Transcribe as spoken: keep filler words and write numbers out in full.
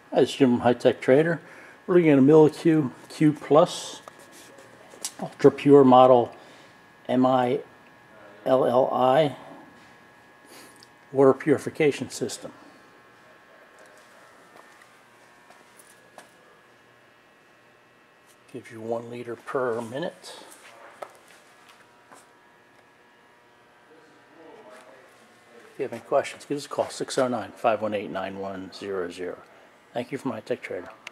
Hi, it's Jim from High Tech Trader. We're looking at a Millipore Q Plus Ultra Pure Model M I L L I water purification system. Gives you one liter per minute. If you have any questions, give us a call, six oh nine, five one eight, nine one zero zero. Thank you from High Tech Trader.